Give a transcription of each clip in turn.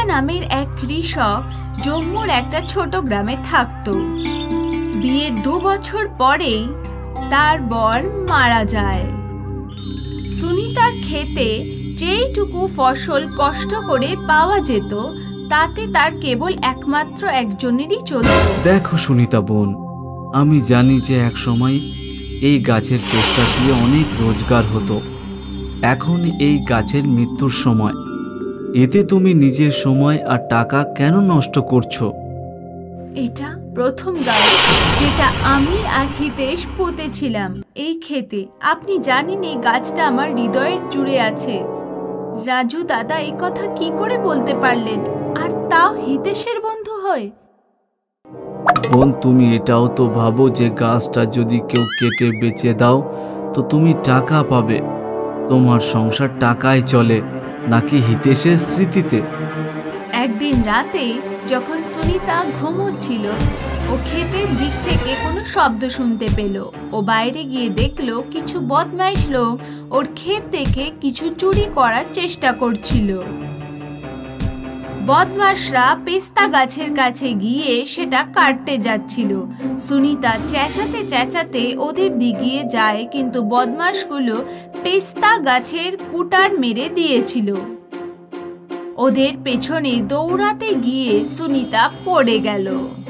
নামের এক কৃষক জম্মুর একটা ছোট গ্রামে থাকত। বিয়ের 2 বছর পরেই তার বর মারা যায়। সুনিতার ক্ষেতে যেইটুকু ফসল কষ্ট করে পাওয়া যেত তাতে তার কেবল একমাত্র একজনেরই চলত। দেখো সুনিতা বোন, আমি জানি যে এক সময় এই গাছের পেস্তা দিয়ে অনেক রোজগার হতো। এখন এই গাছের মৃত্যুর সময়, এতে তুমি নিজের সময় আর টাকা কেন নষ্ট করছো? এটা প্রথম গাছ যেটা আমি আর হিতেশ পুঁতেছিলাম এই ক্ষেতে। আপনি জানেন এই গাছটা আমার হৃদয়ের জুড়ে আছে। রাজু দাদা এই কথা কি করে বলতে পারলেন, আর তাও হিতেশের বন্ধু হয়? বোন, তুমি এটাও তো ভাবো যে গাছটা যদি কেউ কেটে বেচে দাও তো তুমি টাকা পাবে। তোমার সংসার টাকায় চলে নাকি হিতেশের স্মৃতিতে? একদিন রাতে যখন সুনিতা ঘুমোচ্ছিল, ও ক্ষেতের দিক থেকে কোনো শব্দ শুনতে পেল। ও বাইরে গিয়ে দেখলো কিছু বদমাইশ লোক ওর ক্ষেত থেকে কিছু চুরি করার চেষ্টা করছিল। বদমাশরা পেস্তা গাছের কাছে গিয়ে সেটা কাটতে যাচ্ছিল। সুনিতা চেঁচাতে চেঁচাতে ওদের দিকে যায়, কিন্তু বদমাশগুলো পেস্তা গাছের কুটার মেরে দিয়েছিল। ওদের পেছনে দৌড়াতে গিয়ে সুনিতা পড়ে গেল।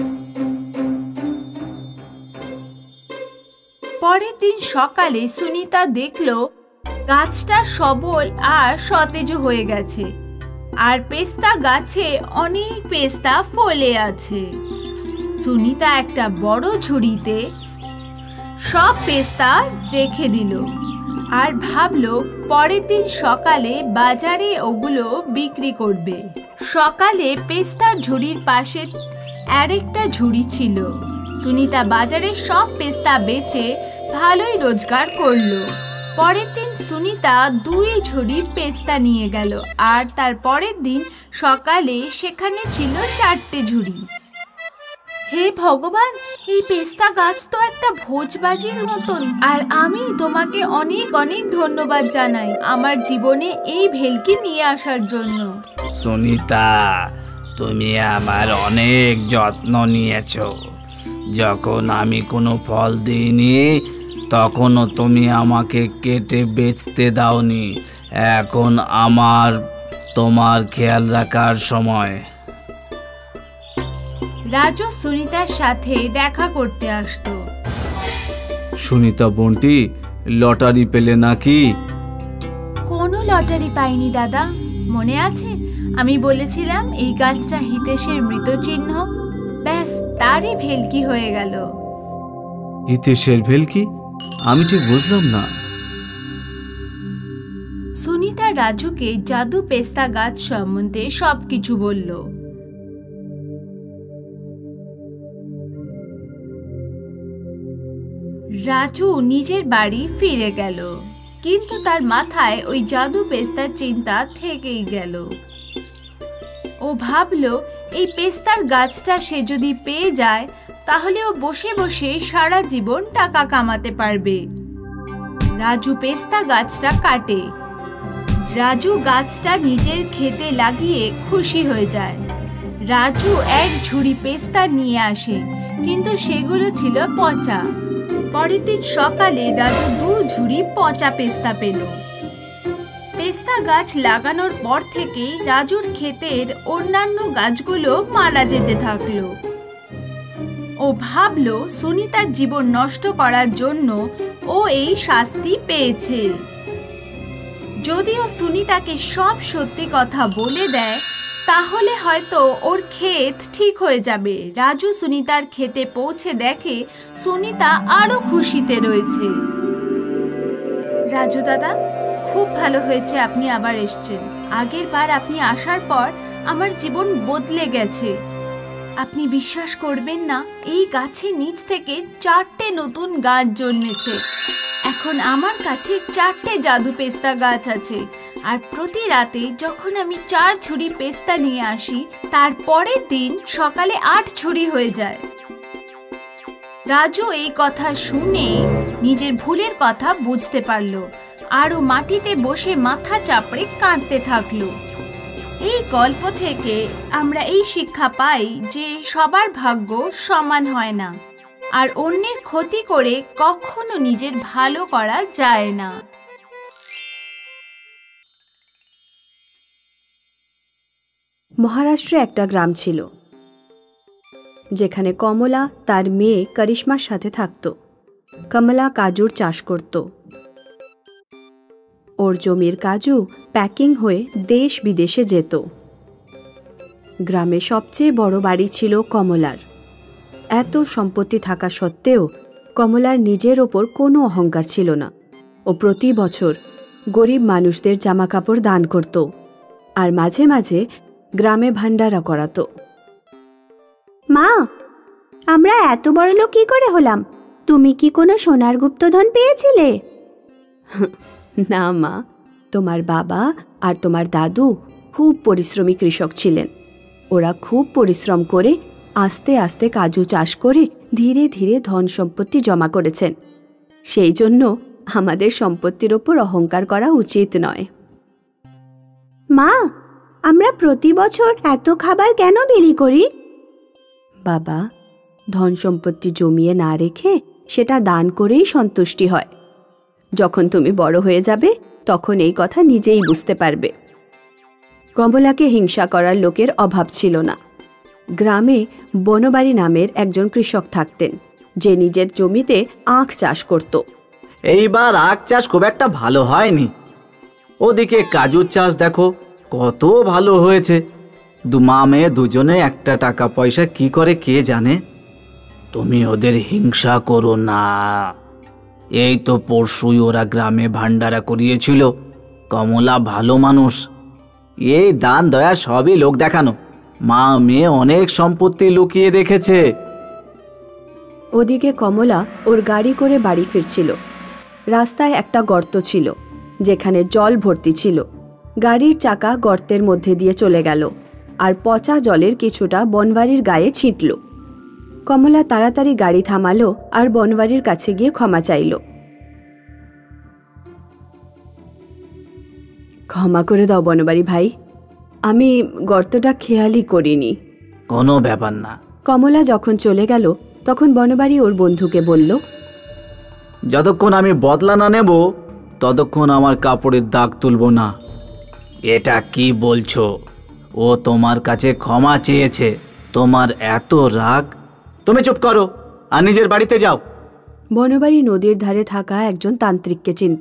পরের দিন সকালে সুনিতা দেখল গাছটা সবল আর সতেজ হয়ে গেছে, আর পেস্তা গাছে অনেক পেস্তা ফলে আছে। সুনিতা একটা বড় ঝুড়িতে সব পেস্তা রেখে দিল আর ভাবলো পরের দিন সকালে বাজারে ওগুলো বিক্রি করবে। সকালে পেস্তার ঝুড়ির পাশে আরেকটা ঝুড়ি ছিল। সুনিতা বাজারে সব পেস্তা বেচে ভালোই রোজগার করলো। পরের দিন সুনিতা 2 ঝুড়ি পেস্তা নিয়ে গেল, আর তার পরের দিন সকালে সেখানে ছিল 4টে ঝুড়ি। হে ভগবান, এই পেস্তা গাছ তো একটা ভোজবাজির মতন। আর আমি তোমাকে অনেক অনেক ধন্যবাদ জানাই আমার জীবনে এই ভেলকি নিয়ে আসার জন্য। সুনিতা, তুমি আমার অনেক যত্ন নিয়েছো। যখন আমি কোনো ফল দিইনি তখনও তুমি আমাকে কেটে বেচতে দাওনি। এখন আমার তোমার খেয়াল রাখার সময়। রাজু সুনিতার সাথে দেখা করতে আসতো। সুনিতা বোনটি লটারি পেলে নাকি? কোনো লটারি পাইনি দাদা। মনে আছে আমি বলেছিলাম এই গাছটা হিতেশের মৃত চিহ্ন? ব্যাস তারই ভেলকি হয়ে গেল। হিতেশের ভেলকি? আমি ঠিক বুঝলাম না। সুনিতা রাজুকে জাদু পেস্তা গাছ সম্বন্ধে সবকিছু বলল। রাজু নিজের বাড়ি ফিরে গেল, কিন্তু তার মাথায় ওই জাদু পেস্তার চিন্তা থেকেই গেল। ও ভাবলো এই পেস্তার গাছটা সে যদি পেয়ে যায় তাহলে ও বসে বসে সারা জীবন টাকা কামাতে পারবে। রাজু পেস্তা গাছটা কাটে। রাজু গাছটা নিজের ক্ষেতে লাগিয়ে খুশি হয়ে যায়। রাজু 1 ঝুড়ি পেস্তা নিয়ে আসে, কিন্তু সেগুলো ছিল পচা। পরের দিন সকালে রাজু 2 ঝুড়ি পচা পেস্তা পেল। পেস্তা গাছ লাগানোর পর থেকে রাজুর ক্ষেতের অন্যান্য গাছগুলো মারা যেতে থাকলো। ও ভাবলো সুনিতার জীবন নষ্ট করার জন্য ও এই শাস্তি পেয়েছে। যদিও সুনিতাকে সব সত্যি কথা বলে দেয় তাহলে হয়তো ওর ক্ষেত ঠিক হয়ে যাবে। রাজু সুনিতার ক্ষেতে পৌঁছে দেখে সুনিতা আরো খুশিতে রয়েছে। রাজু দাদা, খুব ভালো হয়েছে আপনি আবার এসেছেন। আগের বার আপনি আসার পর আমার জীবন বদলে গেছে। আপনি বিশ্বাস করবেন না, এই গাছের নিচ থেকে 4টে নতুন গাছ জন্মেছে। এখন আমার কাছে 4টে জাদু পেস্তা গাছ আছে, আর প্রতি রাতে যখন আমি 4 ঝুড়ি পেস্তা নিয়ে আসি তার পরের দিন সকালে 8 ঝুড়ি হয়ে যায়। রাজু এই কথা শুনে নিজের ভুলের কথা বুঝতে পারলো, আর ও মাটিতে বসে মাথা চাপড়ে কাঁদতে থাকলো। এই গল্প থেকে আমরা এই শিক্ষা পাই যে সবার ভাগ্য সমান হয় না, আর অন্যের ক্ষতি করে কখনো নিজের ভালো করা যায় না। মহারাষ্ট্রে একটা গ্রাম ছিল যেখানে কমলা তার মেয়ে করিশ্মার সাথে থাকত। কমলা কাজুর চাষ করত। ওর জমির কাজু প্যাকিং হয়ে দেশ বিদেশে যেত। গ্রামে সবচেয়ে বড় বাড়ি ছিল কমলার। এত সম্পত্তি থাকা সত্ত্বেও কমলার নিজের ওপর কোনো অহংকার ছিল না। ও প্রতি বছর গরিব মানুষদের জামাকাপড় দান করত, আর মাঝে মাঝে গ্রামে ভান্ডারা করাতো। মা, আমরা এত বড় লোক কি করে হলাম? তুমি কি কোনো সোনার গুপ্তধন পেয়েছিলে? না মা, তোমার বাবা আর তোমার দাদু খুব পরিশ্রমী কৃষক ছিলেন। ওরা খুব পরিশ্রম করে আস্তে আস্তে কাজু চাষ করে ধীরে ধীরে ধন সম্পত্তি জমা করেছেন। সেই জন্য আমাদের সম্পত্তির ওপর অহংকার করা উচিত নয়। মা, আমরা প্রতি বছর এত খাবার কেন বিলি করি? বাবা, ধন সম্পত্তি জমিয়ে না রেখে সেটা দান করেই সন্তুষ্টি হয়। যখন তুমি বড় হয়ে যাবে তখন এই কথা নিজেই বুঝতে পারবে। কমলাকে হিংসা করার লোকের অভাব ছিল না। গ্রামে বনবাড়ি নামের একজন কৃষক থাকতেন, যে নিজের জমিতে আখ চাষ করত। এইবার আখ চাষ খুব একটা ভালো হয়নি। ওদিকে কাজুর চাষ দেখো কত ভালো হয়েছে। মা মেয়ে দুজনে একটা টাকা পয়সা কি করে কে জানে। তুমি ওদের হিংসা করো না। এই তো পরশুই ওরা গ্রামে ভান্ডারা করিয়েছিল। কমলা ভালো মানুষ। এই দান দয়া সবই লোক দেখানো। মা মেয়ে অনেক সম্পত্তি লুকিয়ে রেখেছে। ওদিকে কমলা ওর গাড়ি করে বাড়ি ফিরছিল। রাস্তায় একটা গর্ত ছিল যেখানে জল ভর্তি ছিল। গাড়ির চাকা গর্তের মধ্যে দিয়ে চলে গেল, আর পচা জলের কিছুটা বনবাড়ির গায়ে ছিটল। কমলা তাড়াতাড়ি গাড়ি থামালো আর বনবাড়ির কাছে গিয়ে ক্ষমা চাইল। ক্ষমা করে দাও বনবাড়ি ভাই, আমি গর্তটা খেয়ালই করিনি। কোনো ব্যাপার না। কমলা যখন চলে গেল তখন বনবাড়ি ওর বন্ধুকে বলল, যতক্ষণ আমি বদলা না নেব ততক্ষণ আমার কাপড়ের দাগ তুলব না। এটা কি বলছো? ও তোমার কাছে ক্ষমা চেয়েছে, তোমার এত রাগ? তুমি চুপ করো আর নিজের বাড়িতে যাও। বনবাড়ি নদীর ধারে থাকা একজন তান্ত্রিককে চিনত।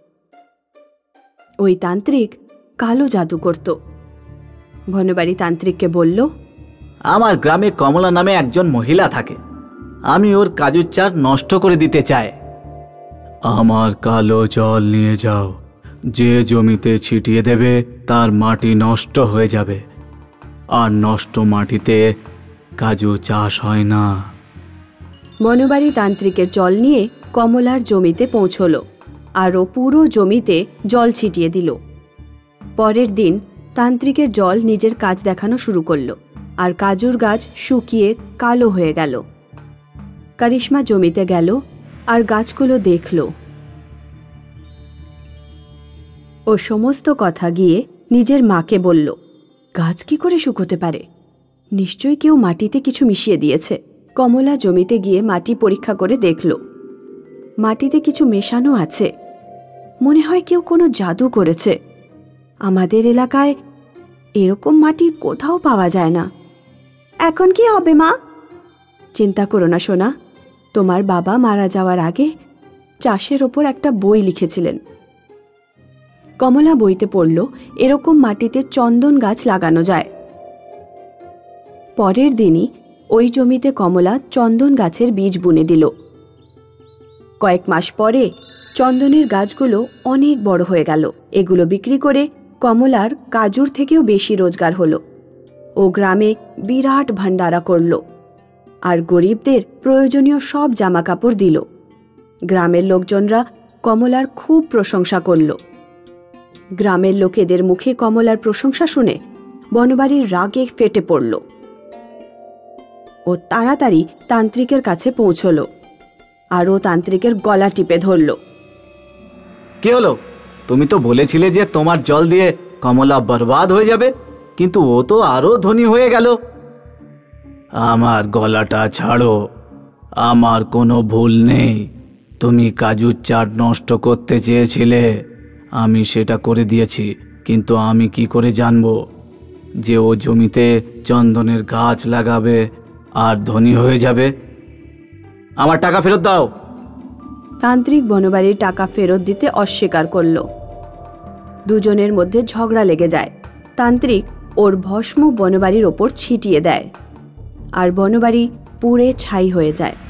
ওই তান্ত্রিক কালো জাদু করত। বনবাড়ি তান্ত্রিককে বলল, আমার গ্রামে কমলা নামে একজন মহিলা থাকে। আমি ওর কাজুর চাষ নষ্ট করে দিতে চাই। আমার কালো জল নিয়ে যাও, যে জমিতে ছিটিয়ে দেবে তার মাটি নষ্ট হয়ে যাবে, আর নষ্ট মাটিতে কাজু চাষ হয় না। বনবাড়ি তান্ত্রিকের জল নিয়ে কমলার জমিতে পৌঁছল, আর ও পুরো জমিতে জল ছিটিয়ে দিল। পরের দিন তান্ত্রিকের জল নিজের কাজ দেখানো শুরু করল, আর কাজুর গাছ শুকিয়ে কালো হয়ে গেল। করিশ্মা জমিতে গেল আর গাছগুলো দেখল। ও সমস্ত কথা গিয়ে নিজের মাকে বলল, গাছ কি করে শুকোতে পারে? নিশ্চয়ই কেউ মাটিতে কিছু মিশিয়ে দিয়েছে। কমলা জমিতে গিয়ে মাটি পরীক্ষা করে দেখল, মাটিতে কিছু মেশানো আছে। মনে হয় কেউ কোনো জাদু করেছে। আমাদের এলাকায় এরকম মাটি কোথাও পাওয়া যায় না। এখন কি হবে মা? চিন্তা করো না সোনা, তোমার বাবা মারা যাওয়ার আগে চাষের ওপর একটা বই লিখেছিলেন। কমলা বইতে পড়ল এরকম মাটিতে চন্দন গাছ লাগানো যায়। পরের দিনই ওই জমিতে কমলা চন্দন গাছের বীজ বুনে দিল। কয়েক মাস পরে চন্দনের গাছগুলো অনেক বড় হয়ে গেল। এগুলো বিক্রি করে কমলার কাজুর থেকেও বেশি রোজগার হলো। ও গ্রামে বিরাট ভান্ডারা করল, আর গরিবদের প্রয়োজনীয় সব জামাকাপড় দিল। গ্রামের লোকজনরা কমলার খুব প্রশংসা করল। গ্রামের লোকেদের মুখে কমলার প্রশংসা শুনে বনবাড়ির রাগে ফেটে পড়ল। ও তাড়াতাড়ি তান্ত্রিকের কাছে পৌঁছল, আর ও তান্ত্রিকের গলা টিপে ধরল। কি হলো? তুমি তো বলেছিলে যে তোমার জল দিয়ে কমলা বরবাদ হয়ে যাবে। কিন্তু ও তো আরো ধনী হয়ে গেল। আমার গলাটা ছাড়ো, আমার কোনো ভুল নেই। তুমি কাজুর চাট নষ্ট করতে চেয়েছিলে, আমি সেটা করে দিয়েছি। কিন্তু আমি কি করে জানবো যে ও জমিতে চন্দনের গাছ লাগাবে আর ধনী হয়ে যাবে? আমার টাকা ফেরত দাও। তান্ত্রিক বনবাড়ির টাকা ফেরত দিতে অস্বীকার করল। দুজনের মধ্যে ঝগড়া লেগে যায়। তান্ত্রিক ওর ভস্ম বনবাড়ির ওপর ছিটিয়ে দেয় আর বনবাড়ি পুড়ে ছাই হয়ে যায়।